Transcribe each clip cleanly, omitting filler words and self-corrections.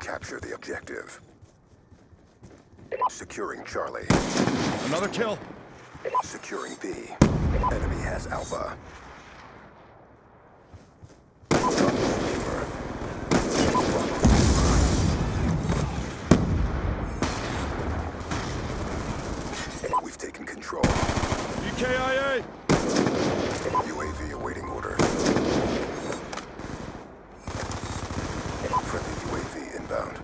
Capture the objective. Securing Charlie. Another kill. Securing B. Enemy has Alpha. We've taken control. EKIA! UAV awaiting orders. Friendly UAV inbound.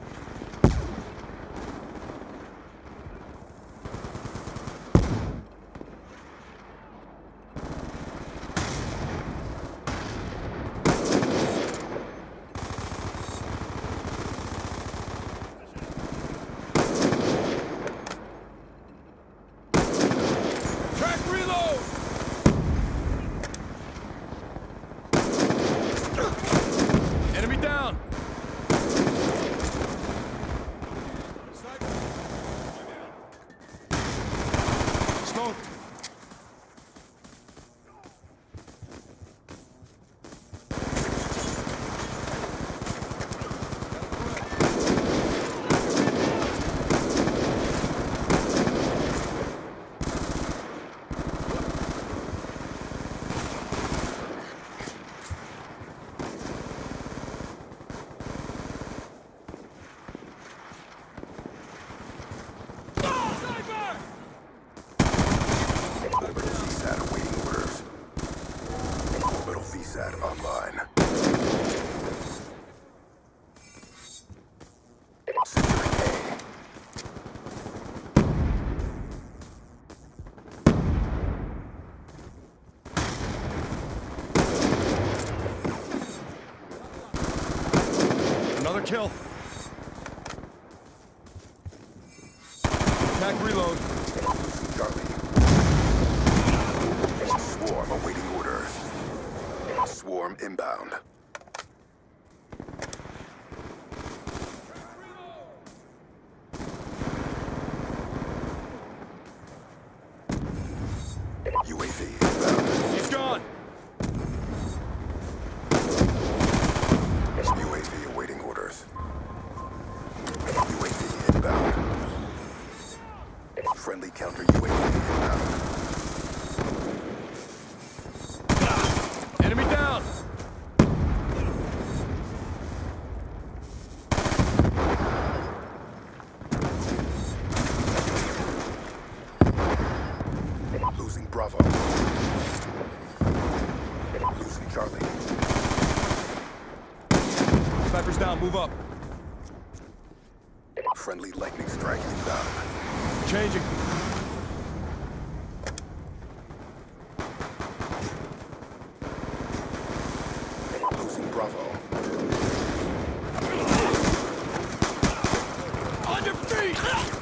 Online. Securing A. Another kill. Attack reload. Charlie. Swarm awaiting orders. Swarm inbound. UAV inbound. He's gone. UAV awaiting orders. UAV inbound. Friendly counter UAV inbound. Enemy down! Losing Bravo. Losing Charlie. Sniper's down, move up. Friendly lightning strike inbound. Changing. Bravo. On your feet!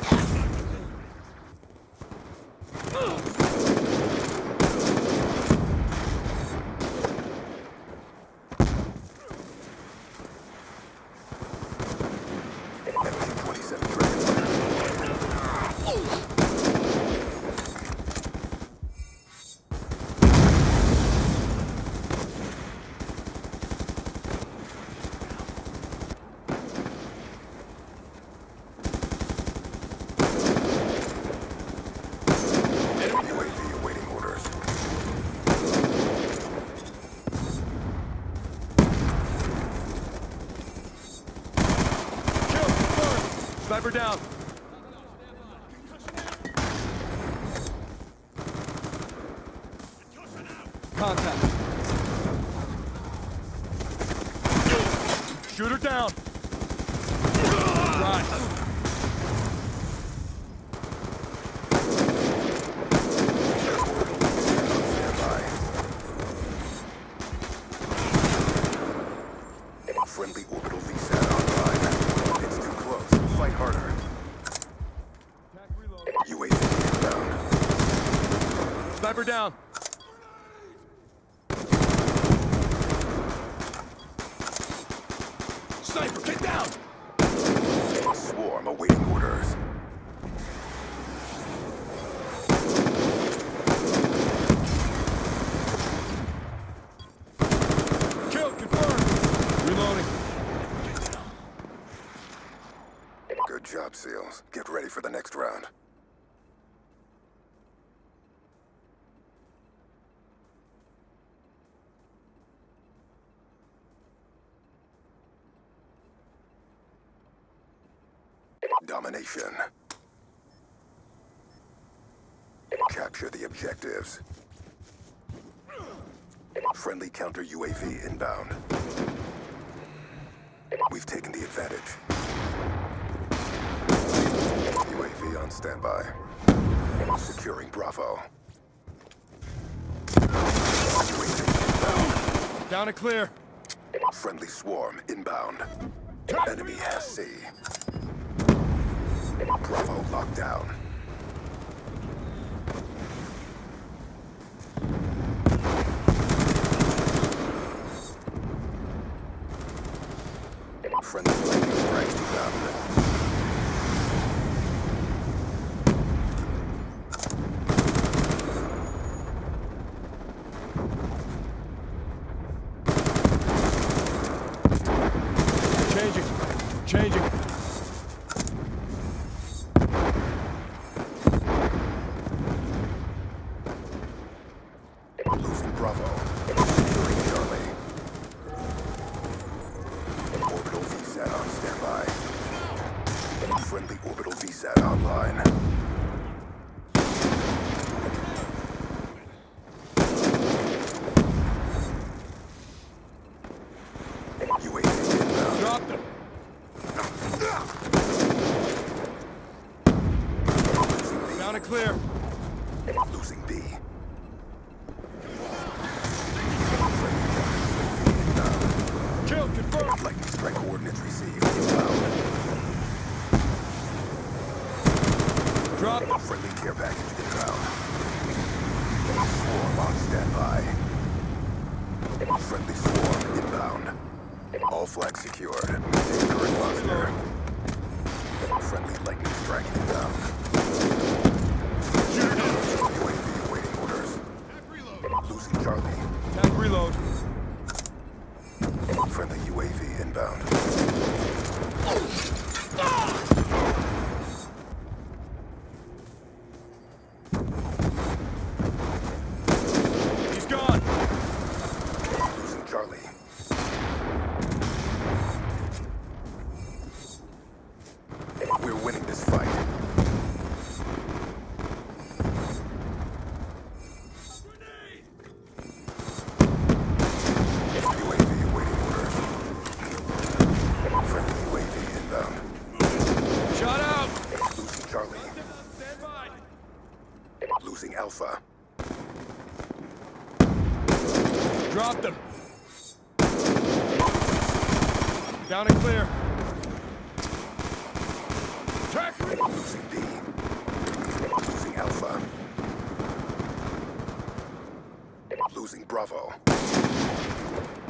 Enemy 27 Dragon. Sniper down. Contact. Shoot her down. Right. Friendly orbital VSAT online. It's too close. Fight harder. UAV inbound. Sniper down. Sniper, get down! Swarm awaiting orders. Kill confirmed. Reloading. SEALs. Get ready for the next round. Domination. Capture the objectives. Friendly counter UAV inbound. We've taken the advantage. UAV on standby. Securing Bravo. UAV inbound. Down and clear. Friendly swarm inbound. Enemy has C. Bravo locked down. Friendly lightning strike inbound. Changing. Losing Bravo. Securing Charlie. Orbital VSAT on standby. Friendly orbital VSAT online. UAV inbound. Drop them. Losing B. Down and clear. Losing B. Kill confirmed. Lightning strike coordinates received. Inbound. Drop them. Friendly care package inbound. Swarm on standby. Friendly swarm inbound. All flags secured. Maintain current posture. Friendly lightning strike inbound. UAV awaiting orders. Losing Charlie. Tap reload. Friendly UAV inbound. He's gone. Losing Charlie. We're winning this fight. UAV awaiting orders. Friendly UAV inbound. Shot out. Losing Charlie. Stand by. Losing Alpha. Drop them. Down and clear. Track. Losing B. Losing Alpha. Losing Bravo.